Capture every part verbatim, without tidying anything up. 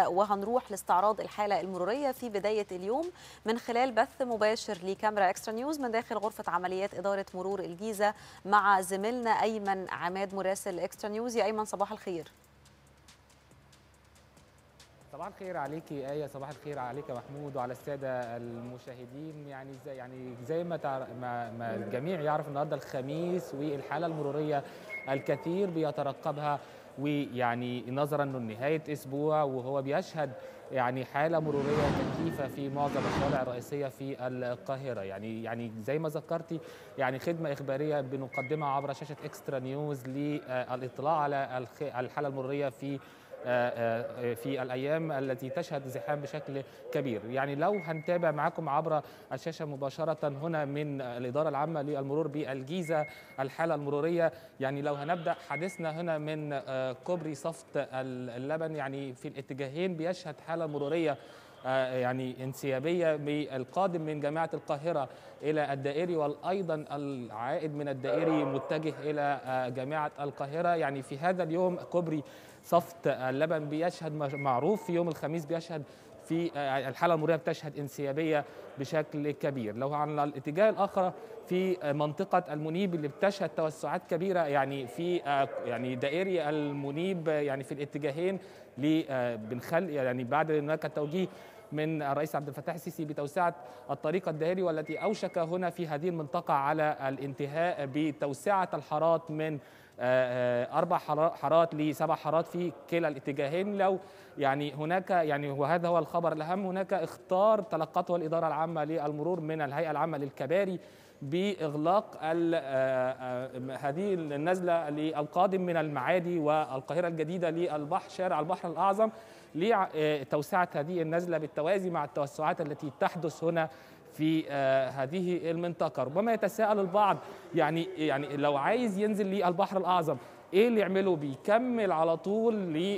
وهنروح لاستعراض الحالة المرورية في بداية اليوم من خلال بث مباشر لكاميرا اكسترا نيوز من داخل غرفة عمليات إدارة مرور الجيزة مع زميلنا أيمن عماد مراسل اكسترا نيوز. يا أيمن صباح الخير. صباح الخير عليكي آية، صباح الخير عليك يا محمود وعلى السادة المشاهدين. يعني زي يعني زي ما, تع... ما ما الجميع يعرف النهارده الخميس والحالة المرورية الكثير بيترقبها، ويعني نظرا انه نهاية اسبوع وهو بيشهد يعني حالة مرورية كثيفة في معظم الشوارع الرئيسية في القاهرة. يعني يعني زي ما ذكرتي يعني خدمة إخبارية بنقدمها عبر شاشة اكسترا نيوز للاطلاع على الحالة المرورية في في الأيام التي تشهد زحام بشكل كبير. يعني لو هنتابع معكم عبر الشاشة مباشرة هنا من الإدارة العامة للمرور بالجيزة الحالة المرورية، يعني لو هنبدأ حديثنا هنا من كوبري صفت اللبن، يعني في الاتجاهين بيشهد حالة مرورية يعني انسيابية بالقادم من جامعة القاهرة إلى الدائري، وأيضا العائد من الدائري متجه إلى جامعة القاهرة. يعني في هذا اليوم كوبري صفت اللبن بيشهد معروف في يوم الخميس بيشهد في الحالة المرورية بتشهد انسيابية بشكل كبير. لو على الاتجاه الآخر في منطقة المنيب اللي بتشهد توسعات كبيرة، يعني في يعني دائري المنيب يعني في الاتجاهين بنخل يعني بعد هناك التوجيه من الرئيس عبد الفتاح السيسي بتوسعة الطريق الدائري، والتي أوشك هنا في هذه المنطقة على الانتهاء بتوسعة الحارات من أربع حارات لسبع حارات في كلا الاتجاهين. لو يعني هناك يعني وهذا هو الخبر الأهم، هناك اختار تلقته الإدارة العامة للمرور من الهيئة العامة للكباري بإغلاق هذه النزلة للقادم من المعادي والقاهرة الجديدة للبحر شارع البحر الأعظم لتوسعة هذه النزلة بالتوازي مع التوسعات التي تحدث هنا في هذه المنطقة. ربما يتساءل البعض يعني يعني لو عايز ينزل للبحر الأعظم ايه اللي يعمله؟ بيكمل على طول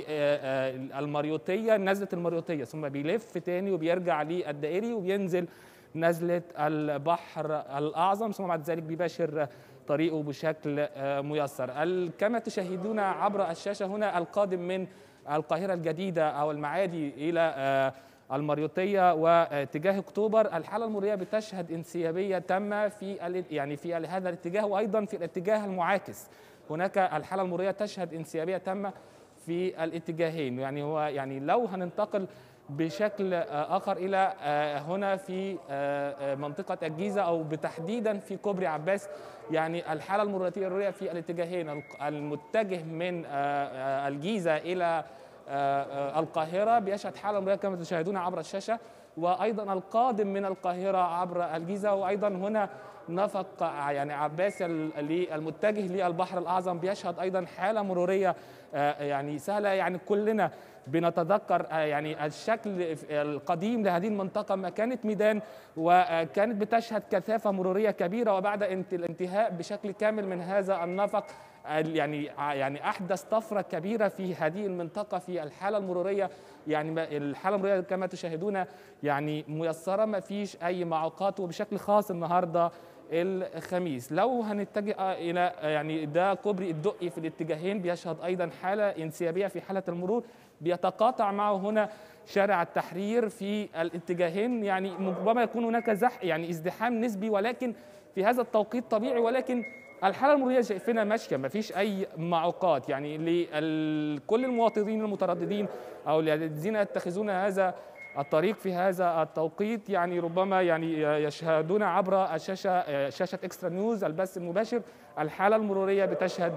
للمريوطية، نزلة المريوطية، ثم بيلف تاني وبيرجع للدائري وبينزل نزلة البحر الأعظم، ثم بعد ذلك بيباشر طريقه بشكل ميسر. كما تشاهدون عبر الشاشة هنا القادم من القاهرة الجديدة أو المعادي إلى المريوطية واتجاه أكتوبر، الحالة المرورية بتشهد انسيابية تامة في يعني في هذا الاتجاه، وأيضا في الاتجاه المعاكس هناك الحالة المرورية تشهد انسيابية تامة في الاتجاهين. يعني هو يعني لو هننتقل بشكل آخر إلى هنا في منطقة الجيزة أو بتحديدا في كوبري عباس، يعني الحالة المرورية في الاتجاهين المتجه من الجيزة إلى القاهرة بيشهد حالة مرورية كما تشاهدون عبر الشاشة، وأيضا القادم من القاهرة عبر الجيزة، وأيضا هنا نفق يعني عباس المتجه للبحر الأعظم بيشهد أيضا حالة مرورية يعني سهلة. يعني كلنا بنتذكر يعني الشكل القديم لهذه المنطقة ما كانت ميدان وكانت بتشهد كثافة مرورية كبيرة، وبعد الانتهاء بشكل كامل من هذا النفق يعني يعني احدث طفره كبيره في هذه المنطقه في الحاله المروريه. يعني الحاله المروريه كما تشاهدون يعني ميسره، ما فيش اي معوقات، وبشكل خاص النهارده الخميس. لو هنتجه الى يعني ده كوبري الدقي في الاتجاهين بيشهد ايضا حاله انسيابيه في حاله المرور، بيتقاطع معه هنا شارع التحرير في الاتجاهين. يعني ربما يكون هناك زح يعني ازدحام نسبي، ولكن في هذا التوقيت طبيعي، ولكن الحالة المرورية شايفينها ماشية، ما فيش أي معوقات. يعني لكل المواطنين المترددين أو الذين يتخذون هذا الطريق في هذا التوقيت، يعني ربما يعني يشاهدون عبر الشاشة شاشة اكسترا نيوز البث المباشر، الحالة المرورية بتشهد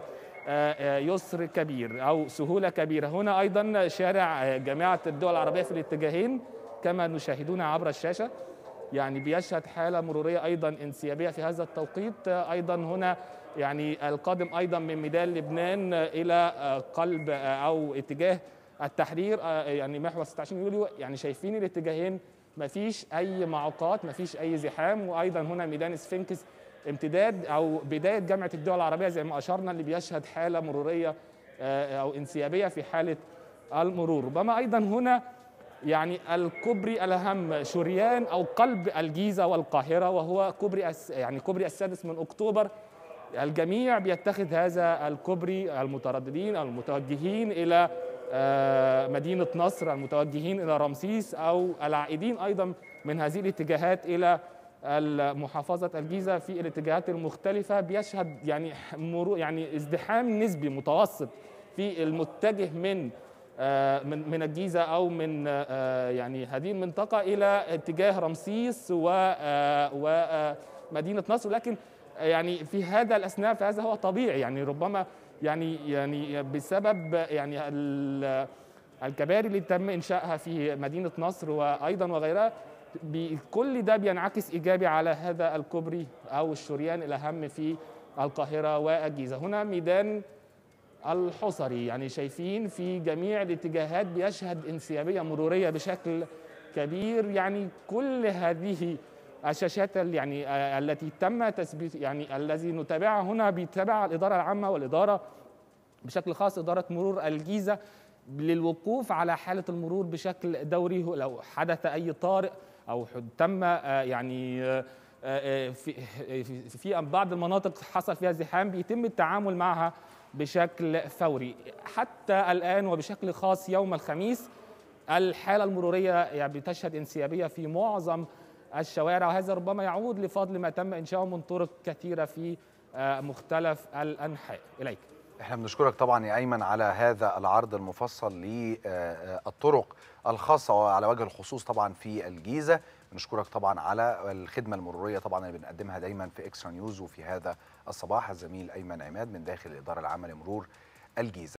يسر كبير أو سهولة كبيرة. هنا أيضا شارع جامعة الدول العربية في الاتجاهين كما نشاهدون عبر الشاشة، يعني بيشهد حالة مرورية أيضا انسيابية في هذا التوقيت. أيضا هنا يعني القادم أيضا من ميدان لبنان إلى قلب أو اتجاه التحرير يعني محور ستة عشر يوليو، يعني شايفين الاتجاهين ما فيش أي معوقات، ما فيش أي زحام. وأيضا هنا ميدان سفنكس امتداد أو بداية جامعة الدول العربية زي ما أشرنا اللي بيشهد حالة مرورية أو انسيابية في حالة المرور. ربما أيضا هنا يعني الكوبري الأهم شريان أو قلب الجيزة والقاهرة، وهو كوبري يعني كوبري السادس من أكتوبر. الجميع بيتخذ هذا الكوبري، المترددين أو المتوجهين إلى مدينة نصر المتوجهين إلى رمسيس أو العائدين أيضا من هذه الاتجاهات إلى محافظة الجيزة في الاتجاهات المختلفة، بيشهد يعني مرور يعني ازدحام نسبي متوسط في المتجه من من من الجيزة أو من يعني هذه المنطقة إلى اتجاه رمسيس ومدينة نصر. لكن يعني في هذا الأثناء فهذا هو طبيعي، يعني ربما يعني يعني بسبب يعني الكباري اللي تم إنشائها في مدينة نصر وأيضا وغيرها، كل ده بينعكس إيجابي على هذا الكوبري أو الشريان الأهم في القاهرة والجيزة. هنا ميدان الحصري، يعني شايفين في جميع الاتجاهات بيشهد انسيابية مرورية بشكل كبير. يعني كل هذه الشاشات يعني التي تم تثبيت يعني الذي نتابعها هنا بيتابعها الإدارة العامة والإدارة بشكل خاص إدارة مرور الجيزة للوقوف على حالة المرور بشكل دوري. لو حدث أي طارئ أو تم يعني في في بعض المناطق حصل فيها ازدحام بيتم التعامل معها بشكل فوري. حتى الآن وبشكل خاص يوم الخميس الحالة المرورية يعني بتشهد انسيابية في معظم الشوارع، وهذا ربما يعود لفضل ما تم إنشاؤه من طرق كثيرة في مختلف الأنحاء. إليك. احنا بنشكرك طبعا يا أيمن على هذا العرض المفصل للطرق الخاصة وعلى وجه الخصوص طبعا في الجيزة. بنشكرك طبعا على الخدمة المرورية طبعا اللي بنقدمها دايما في إكسترا نيوز، وفي هذا الصباح الزميل أيمن عماد من داخل الإدارة العامة لمرور الجيزة.